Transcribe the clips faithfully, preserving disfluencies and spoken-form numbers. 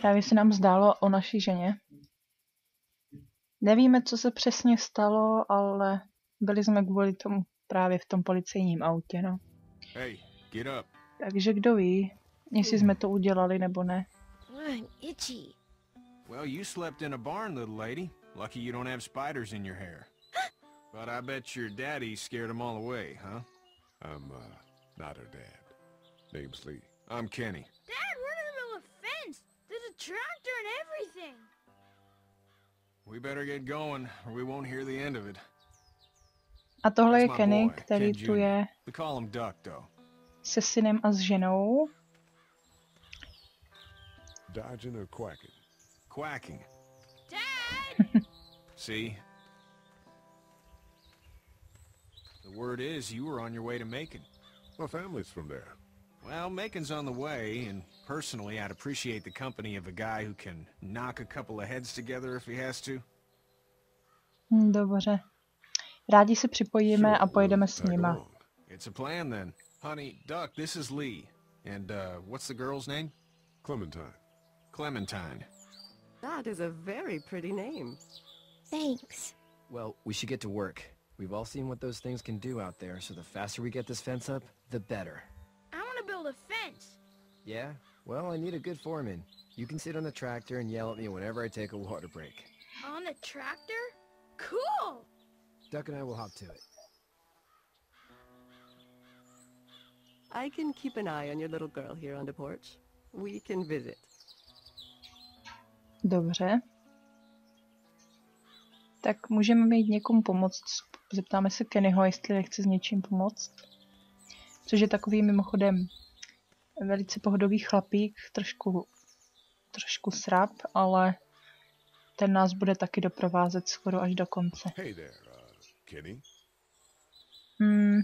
Právě se nám zdálo o naší ženě. Nevíme, co se přesně stalo, ale byli jsme kvůli tomu právě v tom policejním autě, no. Hey, get up. Takže kdo ví, jestli jsme to udělali nebo ne. I'm itchy. Well, you slept in a barn, little lady. Lucky you don't have spiders in your hair. But I bet your daddy scared them all away, huh? I'm, uh, not her dad. Name's Lee. I'm Kenny. Dad, we're in the middle of a fence. There's a tractor and everything. We better get going, or we won't hear the end of it. A tohle je That's my Kenny, boy, který Ken tu Junior je We call him Duck, though. se synem a s ženou. Dodging or quacking? Quacking. Dad! See? The word is you were on your way to Macon. My family's from there. Well, Macon's on the way, and personally, I'd appreciate the company of a guy who can knock a couple of heads together if he has to. Hm, Dobře. Rádi se připojíme Sure, a pojedeme we'll s tag nima. along. It's a plan, then. Honey, Duck, this is Lee. And, uh, what's the girl's name? Clementine. Clementine. That is a very pretty name. Thanks. Well, we should get to work. We've all seen what those things can do out there, so the faster we get this fence up, the better. I want to build a fence. Yeah? Well, I need a good foreman. You can sit on the tractor and yell at me whenever I take a water break. On the tractor? Cool! Duck and I will hop to it. I can keep an eye on your little girl here on the porch. We can visit. Dobře. Tak můžeme jít někomu pomoct. Zeptáme se Kennyho, jestli nechce s něčím pomoct. Což je takový mimochodem velice pohodový chlapík, trošku, trošku srab, ale ten nás bude taky doprovázet skoro až do konce. Hey there, uh, Kenny. Hmm.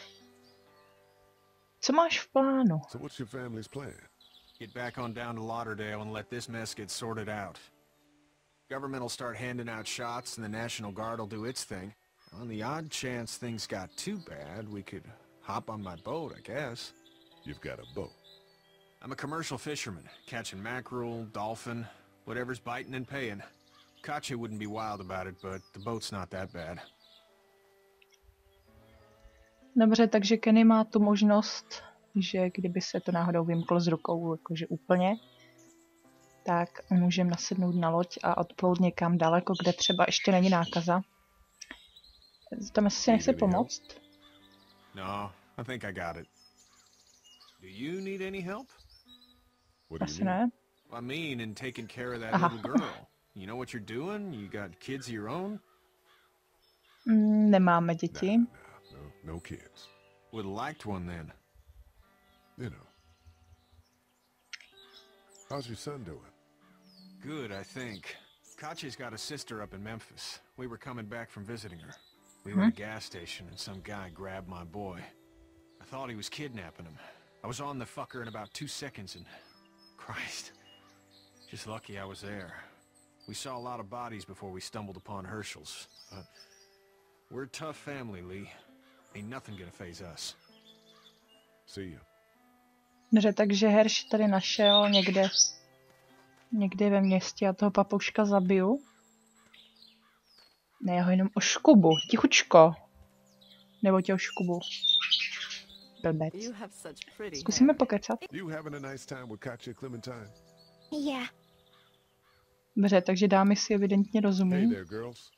Co máš v plánu? So what's your family's plan? Get back on down to Lauderdale and let this mess get sorted out. Government will start handing out shots and the National Guard will do its thing. On the odd chance things got too bad, we could hop on my boat, I guess. You've got a boat. I'm a commercial fisherman, catching mackerel, dolphin, whatever's biting and paying. Katya wouldn't be wild about it, but the boat's not that bad. Dobře, takže Kenny má tu možnost, že kdyby se to náhodou vymklo z rukou jakože úplně, tak můžeme nasednout na loď a odplout někam daleko, kde třeba ještě není nákaza. Tam jestli si nechce pomoct. No, I think I got it. Do you need any help? What do Asi you need? ne. I mean, in taking care of that Aha. little girl. You know what you're doing? You got kids of your own? Mm, nemáme děti. Nah, nah, no, no kids. Would have liked one then. You know. How's your son doing? Good, I think. Katya's got a sister up in Memphis. We were coming back from visiting her. We were at a gas station and some guy grabbed my boy. I thought he was kidnapping him. I was on the fucker in about two seconds and... Christ. Just lucky I was there. We saw a lot of bodies before we stumbled upon Herschel's. But we're a tough family, Lee. Ain't nothing gonna faze us. See you. Dobře, takže Herš tady našel někde, někde ve městě a toho papouška zabiju. Ne, já ho jenom oškubu, tichučko. Nebo tě oškubu. Blbec. You have such pretty Zkusíme hair. pokecat. You having a nice time with Katya, Clementine? Yeah. Dobře, takže dámy si evidentně Hey rozumí. there, girls.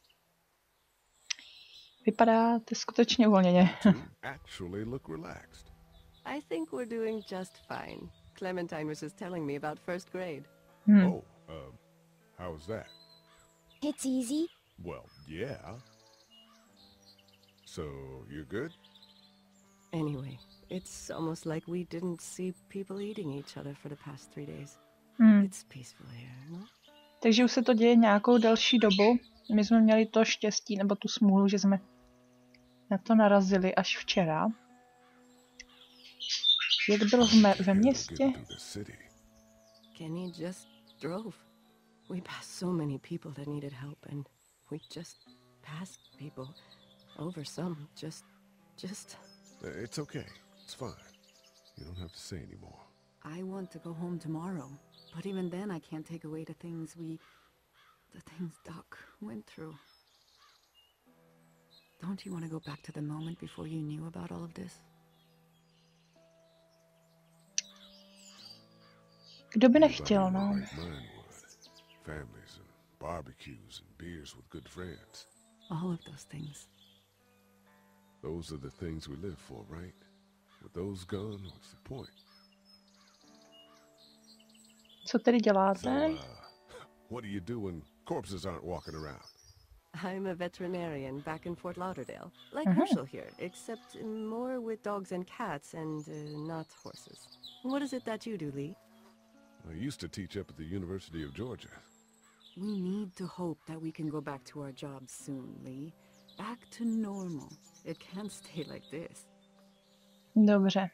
Vypadáte skutečně uvolněně. You actually look relaxed. I think we're doing just fine. Clementine was just telling me about first grade. Hm. Oh, um, how was that? It's easy. Well, yeah. So, you're good? Anyway, it's almost like we didn't see people eating each other for the past three days. Hm. It's peaceful here, no? Takže už se to děje nějakou delší dobu. My jsme měli to štěstí nebo tu smůlu, že jsme na to narazili až včera. Jak byl v me- ve městě? Getting through the city. Kenny just drove. We passed so many people that needed help, and we just passed people over some. Just, just. Uh, It's okay. It's fine. You don't have to say anymore. I want to go home tomorrow. But even then, I can't take away the things we... the things Doc went through. Don't you want to go back to the moment before you knew about all of this? Kdo by Anybody nechtěl, in their no. right mind would. Families and barbecues and beers with good friends. All of those things. Those are the things we live for, right? With those gone, what's the point? Co tedy So, děláte? uh, what do you do when corpses aren't walking around? I'm a veterinarian back in Fort Lauderdale. Like Mhm. Herschel here, except more with dogs and cats and uh, not horses. What is it that you do, Lee? I used to teach up at the University of Georgia. We need to hope that we can go back to our jobs soon, Lee. Back to normal. It can't stay like this. Dobře.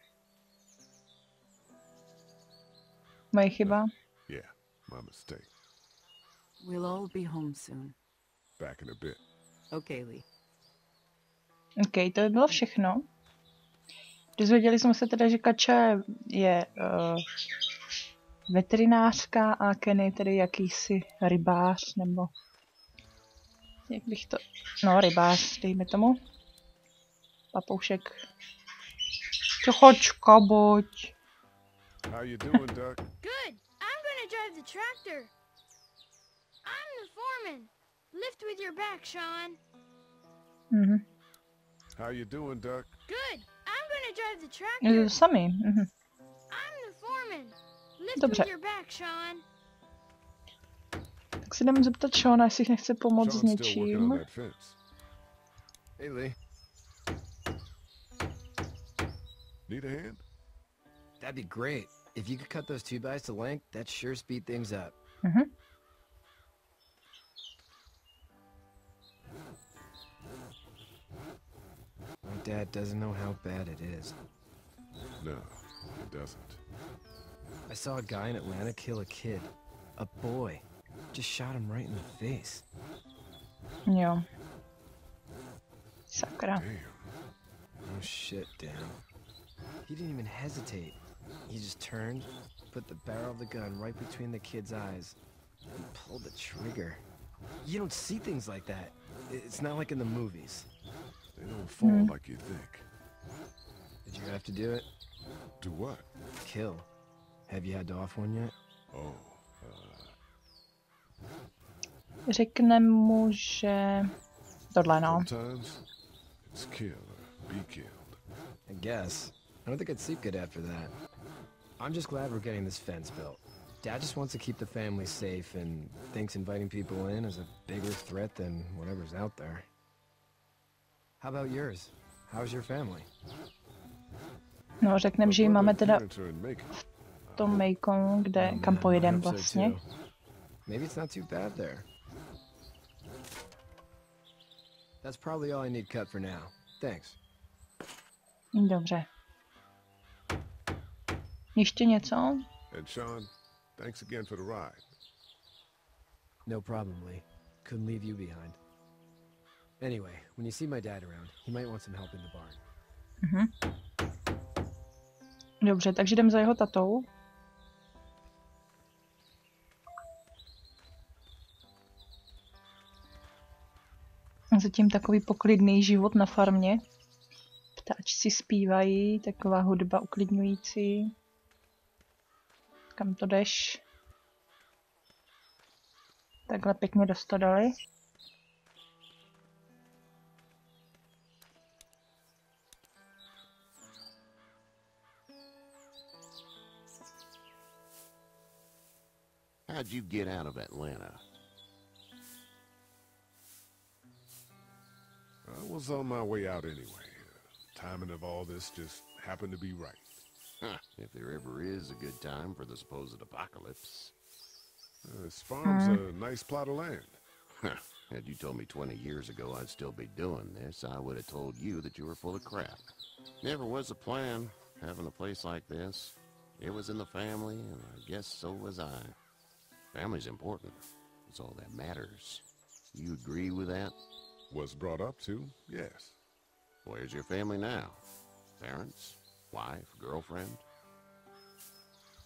Moje chyba. Yeah, my mistake. We'll all be home soon. Back in a bit. Okay, Lee. OK, to by bylo všechno. Dozvěděli jsme se teda, že Kača je uh, veterinářka a Kenny tedy jakýsi rybář, nebo jak bych to... No, rybář, dejme tomu. Papoušek. Čochočka, boď. How you doing, Duck? Good. I'm gonna drive the tractor. I'm the foreman. Lift with your back, Sean. Mhm. How you doing, Duck? Good. I'm gonna drive the Je tractor. to samý. Mhm. I'm the foreman. Lift Dobře. with your back, Sean. Tak se jdeme zeptat Seana, jestli nechce pomoct s Sean's still working on něčím. that fence. Hey, Lee. Need a hand? That'd be great. If you could cut those two bys to length, that'd sure speed things up. Mhm. My dad doesn't know how bad it is. No, it doesn't. I saw a guy in Atlanta kill a kid. A boy. Just shot him right in the face. Jo. Sakra. Damn. Oh shit, Dan. He didn't even hesitate. He just turned, put the barrel of the gun right between the kid's eyes, and pulled the trigger. You don't see things like that. I- It's not like in the movies. They don't fall Hmm. like you think. Did you have to do it? Do what? Kill. Have you had to off one yet? Oh, uh, Řekneme mu, že... Tohle no. sometimes it's kill or be killed. I guess. I don't think I'd sleep good after that. I'm just glad we're getting this fence built. Dad just wants to keep the family safe and thinks inviting people in is a bigger threat than whatever's out there. How about yours? How's your family? No, řekneme, My že ji máme brother and teda parents are in Macon. v tom Maconu, kde, Oh, kam man, I pojedeme hope so, vlastně. too. Maybe it's not too bad there. That's probably all I need cut for now. Thanks. Dobře. Ještě něco? And Sean, thanks again for the ride. No problem, Lee. Couldn't leave you behind. Anyway, when you see my dad around, he might want some help in the barn. Mhm. Dobře, takže jdem za jeho tatou. Zatím takový poklidný život na farmě. Ptáčci zpívají, taková hudba uklidňující. Kam to jdeš? Takhle pěkně do stodoly. How'd you get out of Atlanta? I was on my way out anyway. Uh, timing of all this just happened to be right. Huh, if there ever is a good time for the supposed apocalypse. Uh, this farm's a nice plot of land. Huh, had you told me twenty years ago I'd still be doing this, I would have told you that you were full of crap. Never was a plan, having a place like this. It was in the family, and I guess so was I. Family's important. It's all that matters. You agree with that? Was brought up to, yes. Where's your family now? Parents? Wife? Girlfriend?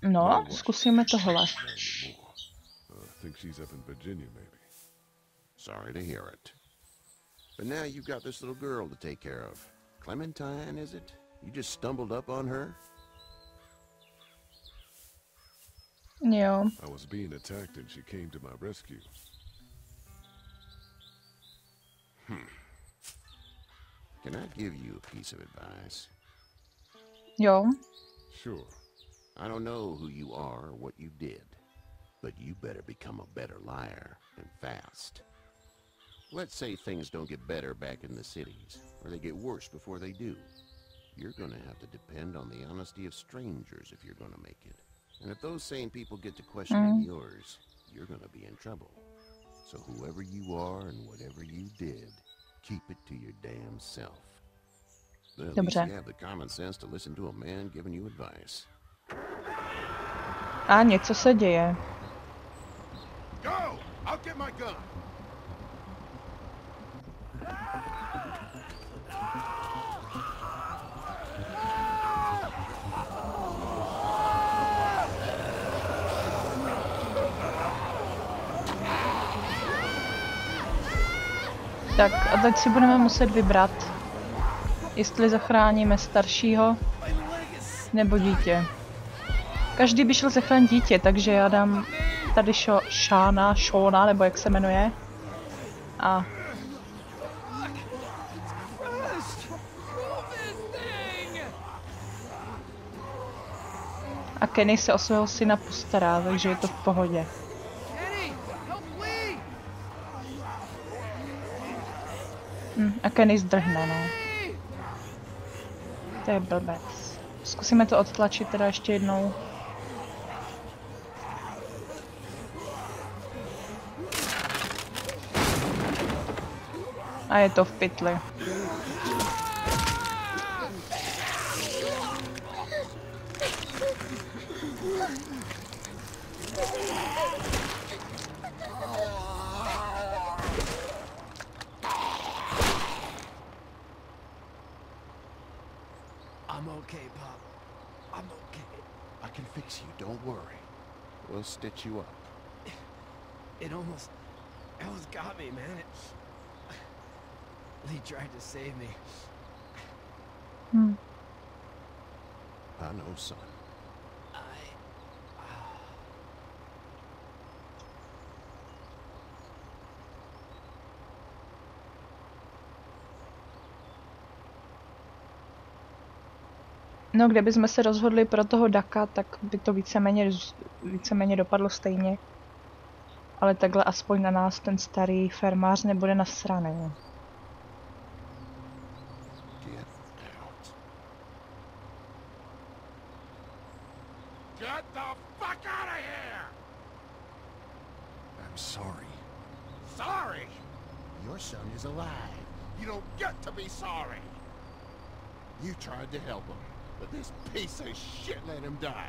No, zkusíme tohle. Uh, think she's up in Virginia, maybe. Sorry to hear it. But now you've got this little girl to take care of. Clementine, is it? You just stumbled up on her? Jo. I was being attacked and she came to my rescue. Hmm. Can I give you a piece of advice? Jo. Sure. I don't know who you are or what you did, but you better become a better liar, and fast. Let's say things don't get better back in the cities, or they get worse before they do. You're gonna have to depend on the honesty of strangers if you're gonna make it. And if those same people get to questioning Mm. yours, you're gonna be in trouble. So whoever you are and whatever you did, keep it to your damn self. Then at least Dobře. you have the common sense to listen to a man giving you advice. A něco se děje. Go! I'll get my gun! Tak a teď si budeme muset vybrat, jestli zachráníme staršího nebo dítě. Každý by šel zachránit dítě, takže já dám tady šo, Šána, Šóna, nebo jak se jmenuje. A... A Kenny se o svého syna postará, takže je to v pohodě. Hm, a Kenny zdrhne, no. To je blbec. Zkusíme to odtlačit teda ještě jednou. A je to v pytli. I'm okay, Pop. I'm okay. I can fix you, don't worry. We'll stitch you up. It almost... It almost got me, man. It... Lee tried to save me. Hm. I know, son. I... No, kdybychom se rozhodli pro toho Daka, tak by to víceméně, víceméně dopadlo stejně. Ale takhle aspoň na nás ten starý farmář nebude nasraný. Get out. Get the fuck out of here! I'm sorry. Sorry? Your son is alive. You don't get to be sorry. You tried to help him, but this piece of shit let him die.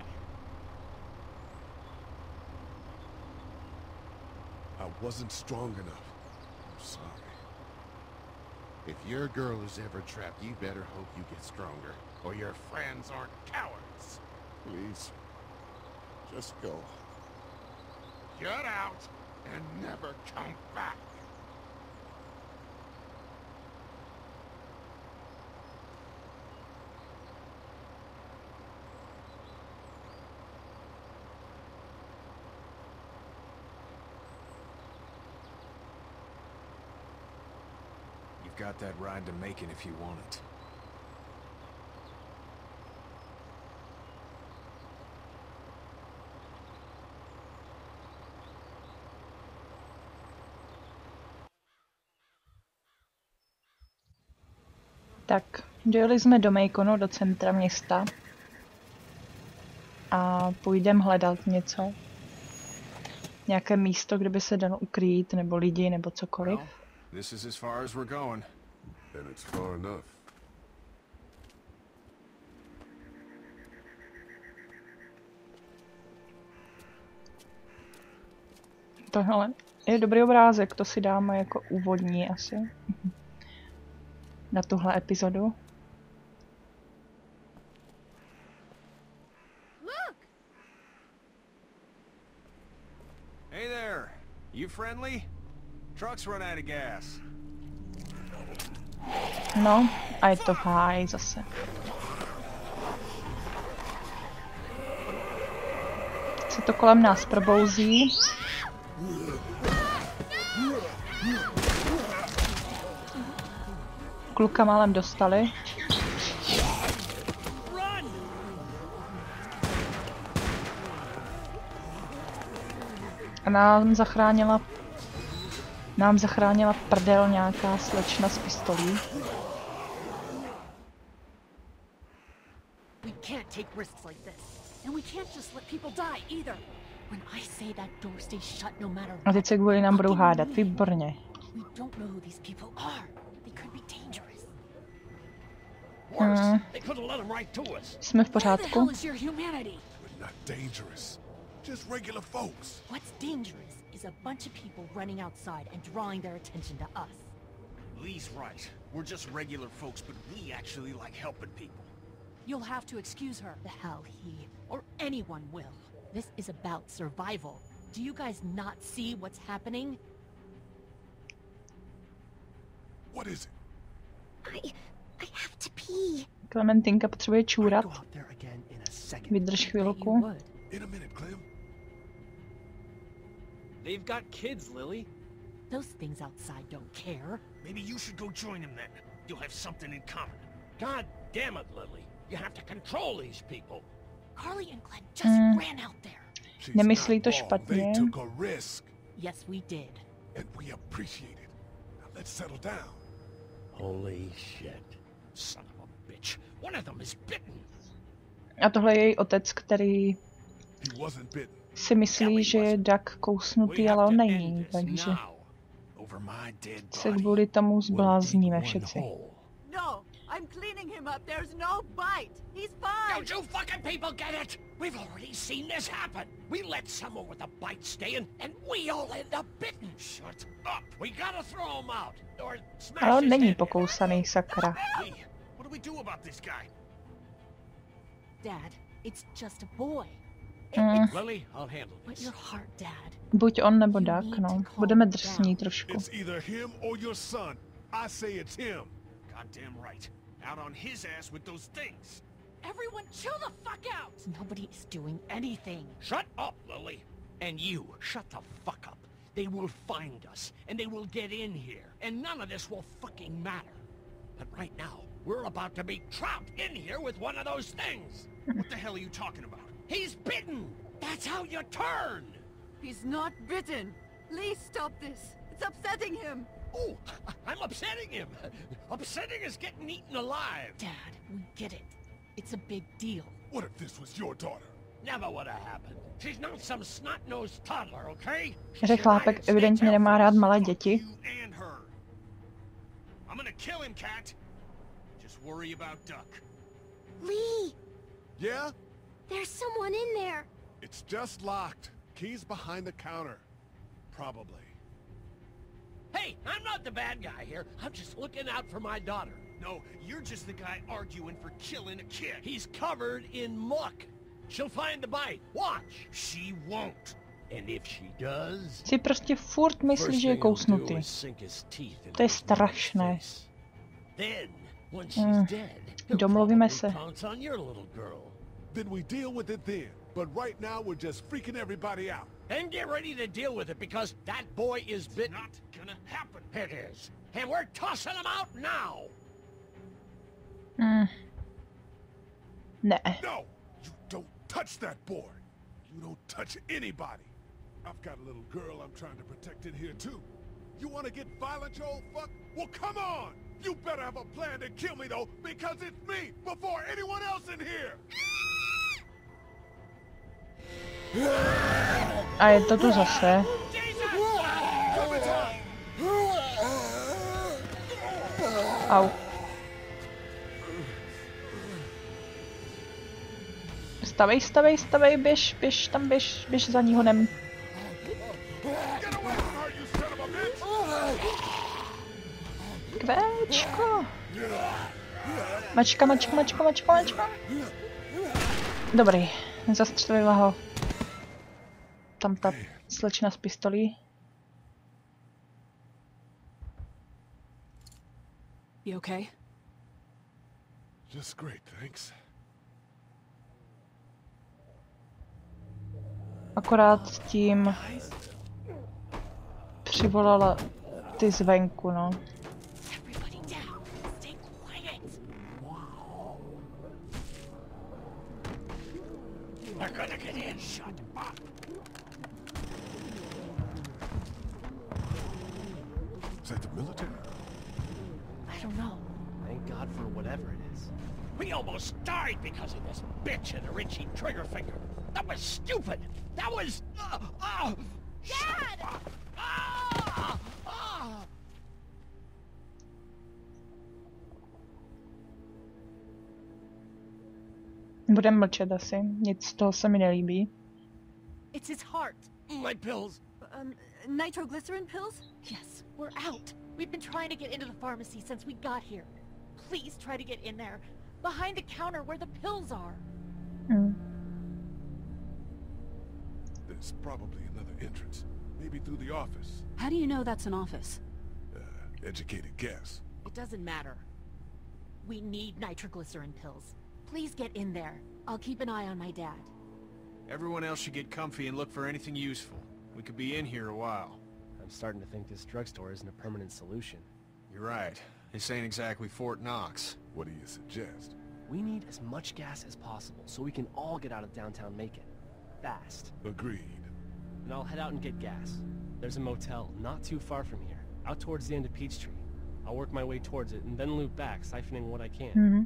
I wasn't strong enough. I'm sorry. If your girl is ever trapped, you better hope you get stronger, or your friends aren't cowards. Please, just go. Get out and never come back. You've got that ride to Macon if you want it. Tak, dojeli jsme do Maconu, do centra města. A půjdeme hledat něco. Nějaké místo, kde by se dalo ukrýt, nebo lidi, nebo cokoliv. Well, this is as far as we're going. Then it's far enough. Tohle je dobrý obrázek, to si dáme jako úvodní asi. Na tuhle epizodu. Look! You friendly? Trucks run out of gas. No, a je to v háji zase. Se to kolem nás probouzí. Kluka málem dostali. A nám zachránila nám zachránila prdel nějaká slečna s pistolí. We can't take risks like this. And we can't just let people die either. When I say that door stays shut no matter A teď se kvůli nám budou hádat, výborně. We don't know who these people are. They could be dangerous. Hmm. They could have let them right to us. Jsme v Where the hell pořádku. is your humanity? We're not dangerous. Just regular folks. What's dangerous is a bunch of people running outside and drawing their attention to us. Lee's right. We're just regular folks, but we actually like helping people. You'll have to excuse her. The hell he or anyone will. This is about survival. Do you guys not see what's happening? What is it? I... I have to pee. Klementinka potřebuje čůrat. Go out there again in a second. Vydrž You chvilku. would. In a minute, Clem. They've got kids, Lily. Those things outside don't care. Maybe you should go join them then. You'll have something in common. God damn it, Lily. You have to control these people. Carly and Glenn just Mm. ran out there. She's Nemyslí not to wrong. špatně. They took a risk, Yes, we did. and we appreciate it. Now let's settle down. Holy shit. Son of a bitch. One of them is bitten. A tohle je její otec, který He wasn't bitten. si myslí, že je Duck kousnutý, ale on není, takže Over my dead se body. kvůli tomu We'll zblázníme dig one všetci. hole. No, I'm cleaning him up. There's no bite. He's fine. Don't you fucking people get it? We've already seen this happen. We let someone with a bite stay in, and we all end up bitten. Shut up. We gotta throw him out, or smash Ale on his není head in. pokousaný, sakra. Lee, what do we do about this guy? Dad, it's just a boy. Mm, Lily, I'll handle But this. your heart, Dad. buď on nebo Duck, no. Budeme drsní trošku. It's either him or your son. I say it's him. Goddamn right. Out on his ass with those things. Everyone chill the fuck out! Nobody is doing anything. Shut up, Lily. And you, shut the fuck up. They will find us, and they will get in here, and none of this will fucking matter. But right now, we're about to be trapped in here with one of those things. What the hell are you talking about? He's bitten! That's how you turn! He's not bitten. Lee, stop this. It's upsetting him. Oh, I'm upsetting him. Upsetting is getting eaten alive. Dad, we get it. It's a big deal. What if this was your daughter? Never would have happened. She's not some snot-nosed toddler, okay? Že chlápek evidentně nemá rád malé děti. You and her. I'm gonna kill him, Cat. Just worry about Duck. Lee! Yeah? There's someone in there. It's just locked. Key's behind the counter. Probably. Hey, I'm not the bad guy here. I'm just looking out for my daughter. No, you're just the guy arguing for killing a kid. He's covered in muck. She'll find the bite. Watch. She won't. And if she does, Si prostě furt myslí, že je kousnutý. To je strašné. Then, when Mm. she's dead, he'll Domluvíme probably se. pounce on your little girl. Then we deal with it then. But right now we're just freaking everybody out. And get ready to deal with it because that boy is bitten. Not gonna happen. It is. And we're tossing him out now. Mm. Ne. No! You don't touch that boy! You don't touch anybody! I've got a little girl I'm trying to protect in here too. You wanna get violent, you old fuck? Well, come on! You better have a plan to kill me though, because it's me before anyone else in here! A je to tu zase. Au. Stavej, stavej, stavej, běž, běž, tam běž, běž za ní honem. Get away from her, you son of a bitch! Kvéčko. Mačka, mačka, mačka, mačka, mačka. Dobrý, zastřelila ho. Tam ta slečna s pistolí. You okay? Just great, thanks. Akorát tím přivolala ty zvenku, no. Everybody down. Stay quiet. They're gonna get in. Shut up. Is that the military? I don't know. Thank God for whatever it is. We almost died because of this bitch and her itchy trigger finger. That was stupid. That was... Uh, uh, Dad! Ah! Ah! Budem mlčet asi. Nic z toho se mi nelíbí. It's his heart. My pills. Um, nitroglycerin pills? Yes, we're out. We've been trying to get into the pharmacy since we got here. Please try to get in there. Behind the counter where the pills are. Hmm. There's probably another entrance. Maybe through the office. How do you know that's an office? Uh, educated guess. It doesn't matter. We need nitroglycerin pills. Please get in there. I'll keep an eye on my dad. Everyone else should get comfy and look for anything useful. We could be in here a while. I'm starting to think this drugstore isn't a permanent solution. You're right. This ain't exactly Fort Knox. What do you suggest? We need as much gas as possible so we can all get out of downtown Macon. Fast. Agreed. And I'll head out and get gas. There's a motel not too far from here, out towards the end of Peachtree. I'll work my way towards it and then loop back, siphoning what I can. Mhm.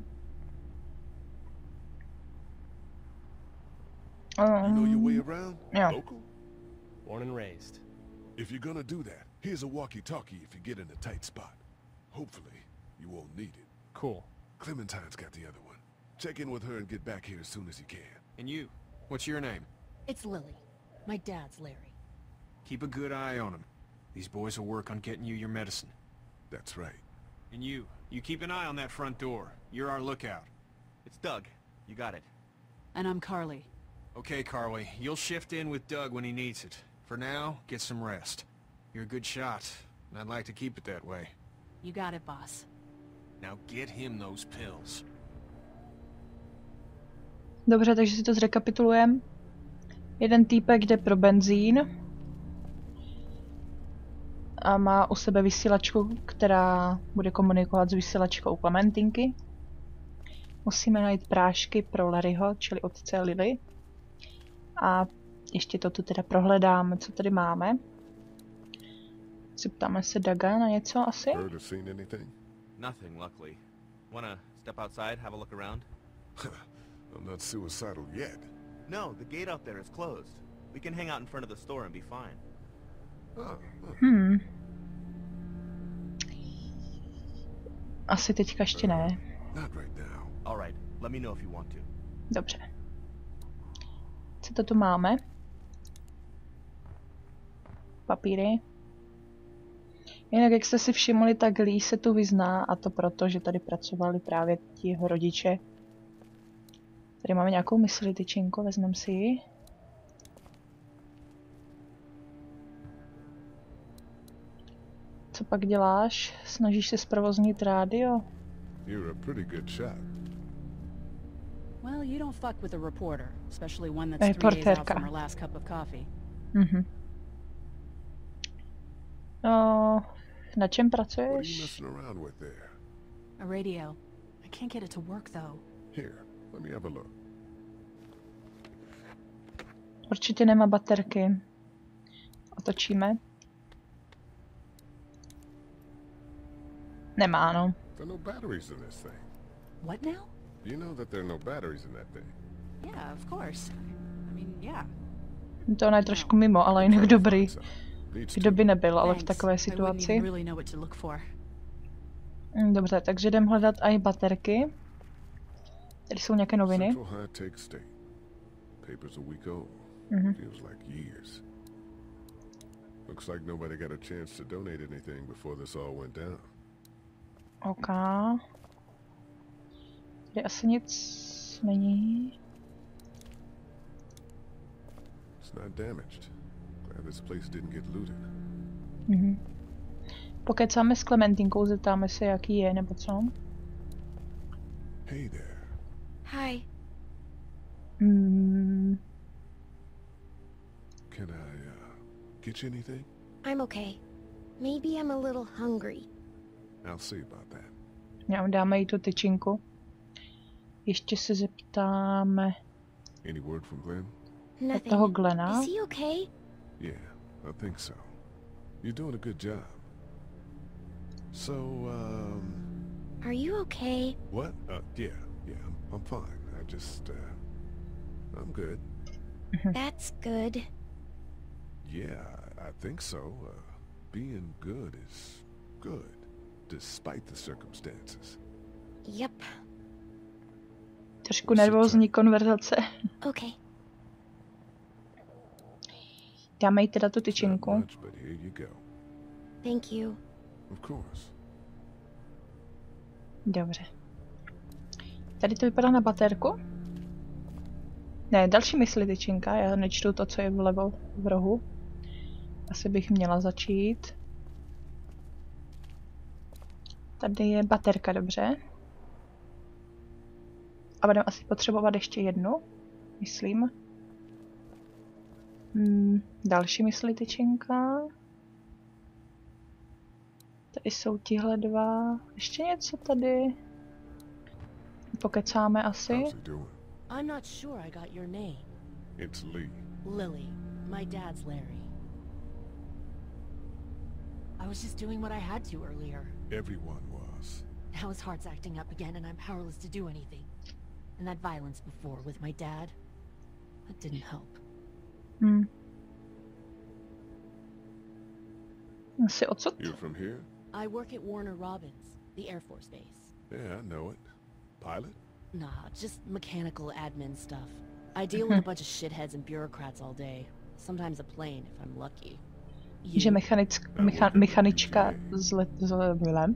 You know your way Um, around? yeah. Local? Born and raised. If you're gonna do that, here's a walkie-talkie if you get in a tight spot. Hopefully, you won't need it. Cool. Clementine's got the other one. Check in with her and get back here as soon as you can. And you, what's your name? It's Lily. My dad's Larry. Keep a good eye on him. These boys will work on getting you your medicine. That's right. And you, you keep an eye on that front door. You're our lookout. It's Doug. You got it. And I'm Carly. Okay, Carly, you'll shift in with Doug when he needs it. For now, get some rest. You're a good shot, and I'd like to keep it that way. You got it, boss. Now get him those pills. Dobře, takže si to zrekapitulujeme. Jeden týpek jde pro benzín. A má u sebe vysílačku, která bude komunikovat s vysílačkou Klementinky. Musíme najít prášky pro Larryho, čili otce Lily. A ještě to tu teda prohledáme, co tady máme. Zeptáme se Daga na něco asi? Heard or seen anything? Nothing, luckily. Wanna step outside, have a look around? I'm not suicidal yet. No, the gate out there is closed. We can hang out in front of the store and be fine. Oh, oh. Hmm. Asi teďka ještě ne. Not right now. All right, let me know if you want to. Dobře. Co to tu máme? Papíry. Jinak, jak jste si všimli, tak Lee se tu vyzná, a to proto, že tady pracovali právě ti jeho rodiče. Tady máme nějakou mysli, tyčinko, vezmeme si ji. Co pak děláš? Snažíš se zprovoznit rádio? You're a pretty good shot. Well, you don't fuck with a reporter, especially one that's three days out from her last cup of coffee. Mhm. No, na čem What are you pracuješ? messing around with there? A radio. I can't get it to work, though. Here, let me have a look. Určitě nemá baterky. Otočíme. Nemá, no. There are no batteries in this thing. What now? You know that there are no batteries in that thing. Yeah, of course. I mean, yeah. To ona je trošku mimo, ale jinak dobrý. Needs Kdo to. by nebyl, ale v Thanks. takové I wouldn't situaci. even really know what to look for. Mm, Dobře, takže jdem hledat i baterky. Tady jsou nějaké noviny. Central High Tech State. Paper's a week old. Mhm. Feels like years. Looks like nobody got a chance to donate anything before this all went down. OK. Tady asi nic není. It's not damaged. Glad this place didn't get looted. Mhm. Pokecáme s Klementinkou, zeptáme se, jaký je, nebo co? Hey there. Hi. Hmm. Can I, uh, get you anything? I'm okay. Maybe I'm a little hungry. I'll see about that. Já dáme jí tu tyčinku. Ještě se zeptáme Any word from Glenn? od toho Glena. Is he okay? Yeah, I think so. You're doing a good job. So, um... Are you okay? What? Uh, yeah, yeah, I'm, I'm fine. I just, uh... I'm good. That's good. Yeah, I think so. Uh, being good is good, despite the circumstances. Yep. Trošku nervózní konverzace. Okay. Dáme jí teda tu tyčinku. Much, but here you go. Thank you. Of course. Dobře. Tady to vypadá na baterku. Ne, další mysli tyčinka, já nečtu to, co je vlevo v rohu. Asi bych měla začít. Tady je baterka, dobře. A budeme asi potřebovat ještě jednu, myslím. Hmm, další mysli tyčinka. Tady jsou tihle dva. Ještě něco tady. Pokecáme asi. I'm not sure I got your name. It's Lee. Lily. My dad's Larry. I was just doing what I had to earlier. Everyone was. Now his heart's acting up again and I'm powerless to do anything. And that violence before with my dad, that didn't help. Hmm. Asi odsud? You're from here? I work at Warner Robins, the Air Force Base. Yeah, I know it. Pilot? Nah, just mechanical admin stuff. I deal with a bunch of shitheads and bureaucrats all day. Sometimes a plane, if I'm lucky. Že mechanic, mecha, mechanička z, let, z, z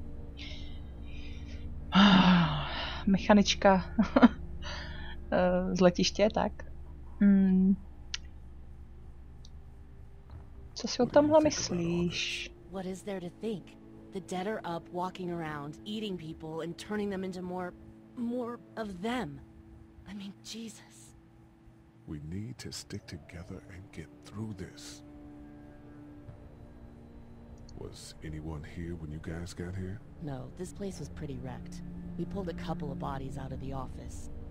mechanička z letiště, tak. Hmm. Co si o tomhle myslíš? What is there to think? The dead are up, walking around, eating people, and turning them into more... more of them. I mean, Jesus. We need to stick together and get through this. Was anyone here when you guys got here? No, this place was pretty wrecked. We pulled a couple of bodies out of the office.